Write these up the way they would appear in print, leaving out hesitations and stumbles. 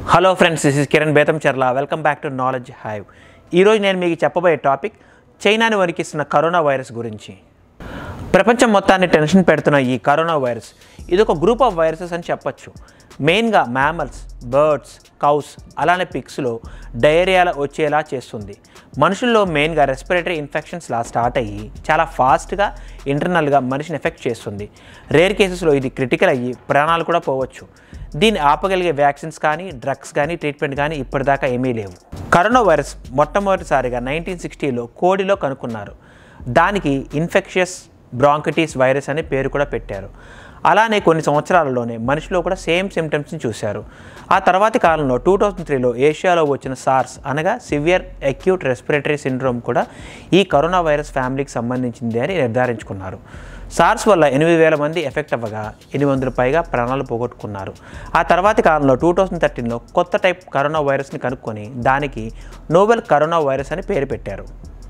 Hello friends, this is Kiran Bethamcherla. Welcome back to Knowledge Hive. ఈ రోజు నేను మీకు చెప్పబోయే టాపిక్ చైనాని వణికిస్తున్న కరోనా వైరస్ గురించి. ప్రపంచం మొత్తాన్ని టెన్షన్ పెడుతున్న ఈ కరోనా వైరస్ ఇది ఒక గ్రూప్ ఆఫ్ వైరసెస్ అని చెప్పొచ్చు. మెయిన్గా మ్యామల్స్, బర్డ్స్, కౌస్ అలానే పిగ్స్లో డయేరియా వచ్చేలా చేస్తుంది. మనుషుల్లో మెయిన్గా రెస్పిరేటరీ ఇన్ఫెక్షన్స్ లా స్టార్ట్ అయ్యి చాలా ఫాస్ట్గా ఇంటర్నల్గా మనిషిని ఎఫెక్ట్ చేస్తుంది. రేర్ కేసెస్లో ఇది క్రిటికల్ అయ్యి ప్రాణాలు కూడా పోవచ్చు. దీన్ని ఆపగలిగే వ్యాక్సిన్స్ కానీ డ్రగ్స్ కానీ ట్రీట్మెంట్ కానీ ఇప్పటిదాకా ఏమీ లేవు. కరోనా వైరస్ మొట్టమొదటిసారిగా 1960లో కోడిలో కనుక్కున్నారు. దానికి ఇన్ఫెక్టియస్ బ్రాంకైటిస్ వైరస్ అనే పేరు కూడా పెట్టారు. అలానే కొన్ని సంవత్సరాలలోనే మనిషిలో కూడా సేమ్ సిమ్టమ్స్ని చూశారు. ఆ తర్వాతి కాలంలో 2003లో ఏషియాలో వచ్చిన సార్స్ అనగా సివియర్ అక్యూట్ రెస్పిరేటరీ సిండ్రోమ్ కూడా ఈ కరోనా వైరస్ ఫ్యామిలీకి సంబంధించింది అని నిర్ధారించుకున్నారు. సార్స్ వల్ల 8,000 మంది ఎఫెక్ట్ అవ్వగా 800 పైగా ప్రాణాలు పోగొట్టుకున్నారు. ఆ తర్వాతి కాలంలో 2013లో కొత్త టైప్ కరోనా వైరస్ని కనుక్కొని దానికి నోవెల్ కరోనా వైరస్ అని పేరు పెట్టారు.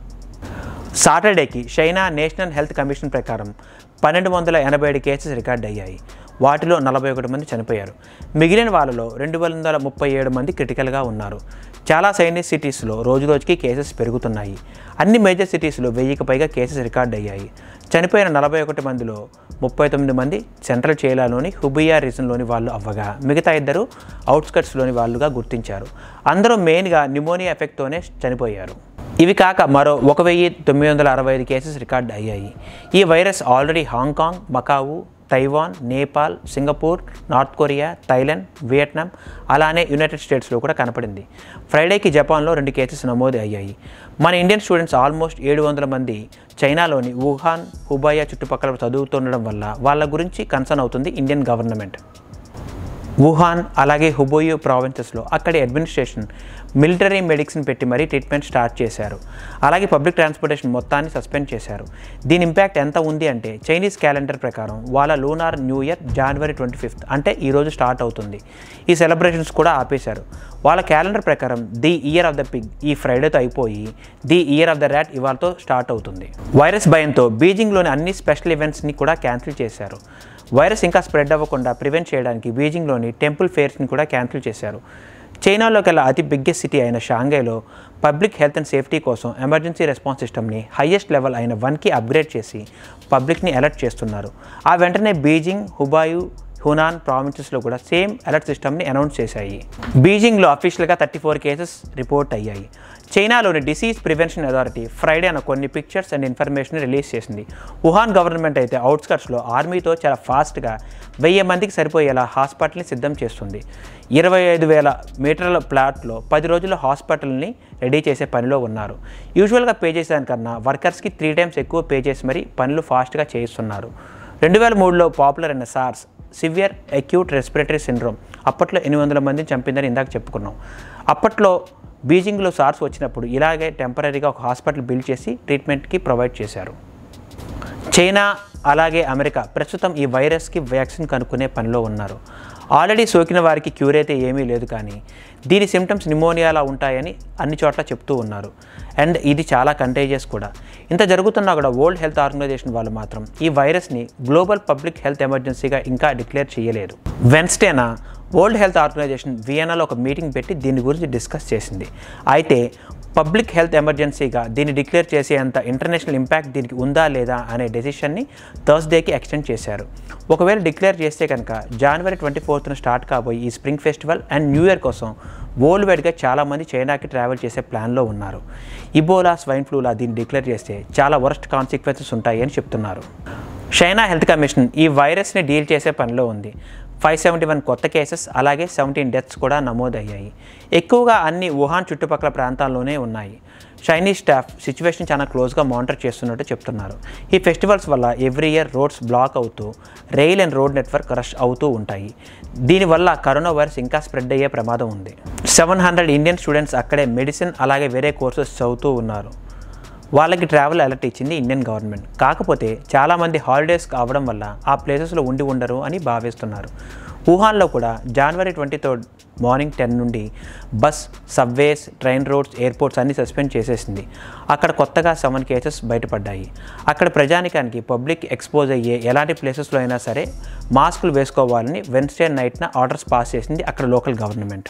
సాటర్డేకి చైనా నేషనల్ హెల్త్ కమిషన్ ప్రకారం 1287 కేసెస్ రికార్డ్ అయ్యాయి. వాటిలో 41 మంది చనిపోయారు. మిగిలిన వాళ్ళలో 237 మంది క్రిటికల్గా ఉన్నారు. చాలా చైనీస్ సిటీస్లో రోజురోజుకి కేసెస్ పెరుగుతున్నాయి. అన్ని మేజర్ సిటీస్లో 1000కి పైగా కేసెస్ రికార్డ్ అయ్యాయి. చనిపోయిన 41 మందిలో 39 మంది సెంట్రల్ చైనాలోని హుబియా రీజన్లోని వాళ్ళు అవ్వగా మిగతా 2 అవుట్స్కట్స్లోని వాళ్ళుగా గుర్తించారు. అందరూ మెయిన్గా న్యూమోనియా ఎఫెక్ట్తోనే చనిపోయారు. ఇవి కాక మరో 1965 కేసెస్ రికార్డ్ అయ్యాయి. ఈ virus already Hong Kong, Macau, Taiwan, Nepal, Singapore, North Korea, Thailand, Vietnam అలానే యునైటెడ్ స్టేట్స్లో కూడా కనపడింది. ఫ్రైడేకి జపాన్లో 2 కేసెస్ నమోదు అయ్యాయి. మన ఇండియన్ స్టూడెంట్స్ ఆల్మోస్ట్ 700 మంది చైనాలోని వుహాన్, హుబాయా చుట్టుపక్కల చదువుతుండడం వల్ల వాళ్ళ గురించి కన్సర్న్ అవుతుంది ఇండియన్ గవర్నమెంట్. వుహాన్ అలాగే హుబోయు ప్రావిన్సెస్లో అక్కడి అడ్మినిస్ట్రేషన్ మిలిటరీ మెడిక్స్ని పెట్టి మరీ ట్రీట్మెంట్ స్టార్ట్ చేశారు. అలాగే పబ్లిక్ ట్రాన్స్పోర్టేషన్ మొత్తాన్ని సస్పెండ్ చేశారు. దీని ఇంపాక్ట్ ఎంత ఉంది అంటే చైనీస్ క్యాలెండర్ ప్రకారం వాళ్ళ lunar new year January 25th అంటే ఈరోజు స్టార్ట్ అవుతుంది. ఈ సెలబ్రేషన్స్ కూడా ఆపేశారు. వాళ్ళ క్యాలెండర్ ప్రకారం the year of the pig ఈ ఫ్రైడేతో అయిపోయి the year of the rat ఇవాళతో స్టార్ట్ అవుతుంది. వైరస్ భయంతో బీజింగ్లోని అన్ని స్పెషల్ ఈవెంట్స్ని కూడా క్యాన్సిల్ చేశారు. వైరస్ ఇంకా స్ప్రెడ్ అవ్వకుండా ప్రివెంట్ చేయడానికి బీజింగ్లోని టెంపుల్ ఫేర్స్ని కూడా క్యాన్సిల్ చేశారు. చైనాలోకెల్లా అతి బిగ్గెస్ట్ సిటీ అయిన షాంఘైలో పబ్లిక్ హెల్త్ అండ్ సేఫ్టీ కోసం ఎమర్జెన్సీ రెస్పాన్స్ సిస్టమ్ని హైయెస్ట్ లెవెల్ అయిన 1కి అప్గ్రేడ్ చేసి పబ్లిక్ని అలర్ట్ చేస్తున్నారు. ఆ వెంటనే బీజింగ్, హుబాయు, హునాన్ ప్రావిన్సెస్లో కూడా సేమ్ అలర్ట్ సిస్టమ్ని అనౌన్స్ చేశాయి. బీజింగ్లో అఫీషియల్గా 34 కేసెస్ రిపోర్ట్ అయ్యాయి. చైనాలోని డిసీజ్ ప్రివెన్షన్ అథారిటీ ఫ్రైడేన కొన్ని పిక్చర్స్ అండ్ ఇన్ఫర్మేషన్ రిలీజ్ చేసింది. వుహాన్ గవర్నమెంట్ అయితే అవుట్స్కట్స్లో ఆర్మీతో చాలా ఫాస్ట్గా 1000 మందికి సరిపోయేలా హాస్పిటల్ని సిద్ధం చేస్తుంది. 25,000 మీటర్ల ప్లాట్లో 10 రోజుల్లో హాస్పిటల్ని రెడీ చేసే పనిలో ఉన్నారు. యూజువల్గా పే చేసేదానికన్నా వర్కర్స్కి 3 times ఎక్కువ పే చేసి మరీ పనులు ఫాస్ట్గా చేయిస్తున్నారు. 2003లో పాపులర్ అయిన SARS severe acute respiratory syndrome అప్పట్లో 800 మందిని చంపిందని ఇందాక చెప్పుకున్నాం. అప్పట్లో బీజింగ్లో సార్స్ వచ్చినప్పుడు ఇలాగే టెంపరీగా ఒక హాస్పిటల్ బిల్డ్ చేసి ట్రీట్మెంట్కి ప్రొవైడ్ చేశారు. చైనా అలాగే అమెరికా ప్రస్తుతం ఈ వైరస్కి వ్యాక్సిన్ కనుక్కునే పనిలో ఉన్నారు. ఆల్రెడీ సోకిన వారికి క్యూర్ అయితే ఏమీ లేదు, కానీ దీని సిమ్టమ్స్ న్యూమోనియాలా ఉంటాయని అన్ని చోట్ల చెప్తూ ఉన్నారు. అండ్ ఇది చాలా కంటేజియస్ కూడా. ఇంత జరుగుతున్నా కూడా వరల్డ్ హెల్త్ ఆర్గనైజేషన్ వాళ్ళు మాత్రం ఈ వైరస్ని గ్లోబల్ పబ్లిక్ హెల్త్ ఎమర్జెన్సీగా ఇంకా డిక్లేర్ చేయలేదు. వెన్స్డేన వరల్డ్ హెల్త్ ఆర్గనైజేషన్ వియన్నాలో ఒక మీటింగ్ పెట్టి దీని గురించి డిస్కస్ చేసింది. అయితే పబ్లిక్ హెల్త్ ఎమర్జెన్సీగా దీన్ని డిక్లేర్ చేసేంత ఇంటర్నేషనల్ ఇంపాక్ట్ దీనికి ఉందా లేదా అనే డెసిషన్ని థర్స్డేకి ఎక్స్టెండ్ చేశారు. ఒకవేళ డిక్లేర్ చేస్తే కనుక January 24th స్టార్ట్ కాబోయి ఈ spring festival and new year కోసం వరల్డ్ వైడ్గా చాలామంది చైనాకి ట్రావెల్ చేసే ప్లాన్లో ఉన్నారు. ఇబోలా, స్వైన్ ఫ్లూలా దీన్ని డిక్లేర్ చేస్తే చాలా వర్స్ట్ కాన్సిక్వెన్సెస్ ఉంటాయి అని చెప్తున్నారు. చైనా హెల్త్ కమిషన్ ఈ వైరస్ని డీల్ చేసే పనిలో ఉంది. 571 కొత్త కేసెస్ అలాగే 17 డెత్స్ కూడా నమోదయ్యాయి. ఎక్కువగా అన్ని వుహాన్ చుట్టుపక్కల ప్రాంతాల్లోనే ఉన్నాయి. చైనీస్ స్టాఫ్ సిచ్యువేషన్ చాలా క్లోజ్గా మానిటర్ చేస్తున్నట్టు చెప్తున్నారు. ఈ ఫెస్టివల్స్ వల్ల ఎవ్రీ ఇయర్ రోడ్స్ బ్లాక్ అవుతూ rail and road network rush అవుతూ ఉంటాయి. దీనివల్ల కరోనా వైరస్ ఇంకా స్ప్రెడ్ అయ్యే ప్రమాదం ఉంది. 700 ఇండియన్ స్టూడెంట్స్ అక్కడే మెడిసిన్ అలాగే వేరే కోర్సెస్ చదువుతూ ఉన్నారు. వాళ్ళకి ట్రావెల్ అలర్ట్ ఇచ్చింది ఇండియన్ గవర్నమెంట్. కాకపోతే చాలామంది హాలిడేస్ కావడం వల్ల ఆ ప్లేసెస్లో ఉండరు అని భావిస్తున్నారు. వుహాన్లో కూడా January 23rd మార్నింగ్ 10 నుండి bus, subways, train roads, airports అన్ని సస్పెండ్ చేసేసింది. అక్కడ కొత్తగా 7 కేసెస్ బయటపడ్డాయి. అక్కడ ప్రజానికానికి పబ్లిక్ ఎక్స్పోజ్ అయ్యే ఎలాంటి ప్లేసెస్లో అయినా సరే మాస్కులు వేసుకోవాలని వెన్స్డే నైట్న ఆర్డర్స్ పాస్ చేసింది అక్కడ లోకల్ గవర్నమెంట్.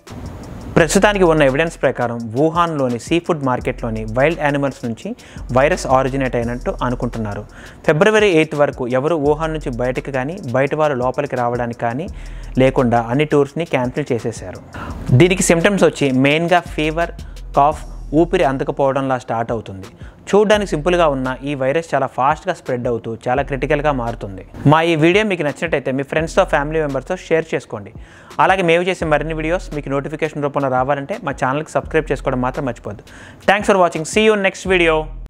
ప్రస్తుతానికి ఉన్న ఎవిడెన్స్ ప్రకారం వుహాన్లోని సీ ఫుడ్ మార్కెట్లోని వైల్డ్ యానిమల్స్ నుంచి వైరస్ ఆరిజినేట్ అయినట్టు అనుకుంటున్నారు. ఫిబ్రవరి 8 వరకు ఎవరు వుహాన్ నుంచి బయటకు కానీ బయట వారు లోపలికి రావడానికి కానీ లేకుండా అన్ని టూర్స్ని క్యాన్సిల్ చేసేశారు. దీనికి సిమ్టమ్స్ వచ్చి మెయిన్గా ఫీవర్, కాఫ్, ఊపిరి అందకపోవడంలా స్టార్ట్ అవుతుంది. చూడడానికి సింపుల్గా ఉన్న ఈ వైరస్ చాలా ఫాస్ట్గా స్ప్రెడ్ అవుతూ చాలా క్రిటికల్గా మారుతుంది. మా ఈ వీడియో మీకు నచ్చినట్టయితే మీ ఫ్రెండ్స్తో, ఫ్యామిలీ మెంబర్స్తో షేర్ చేసుకోండి. అలాగే మేము చేసే మరిన్ని వీడియోస్ మీకు నోటిఫికేషన్ రూపంలో రావాలంటే మా ఛానల్కి సబ్స్క్రైబ్ చేసుకోవడం మాత్రం మర్చిపోద్దు. Thanks for watching. See you next video.